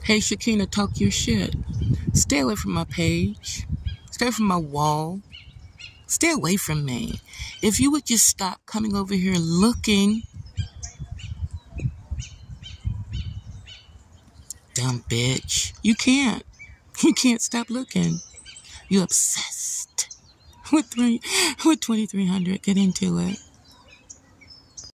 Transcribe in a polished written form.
Hey, Shakina, talk your shit. Stay away from my page. Stay away from my wall. Stay away from me. If you would just stop coming over here looking. Dumb bitch. You can't. You can't stop looking. You obsessed with 2300. Get into it.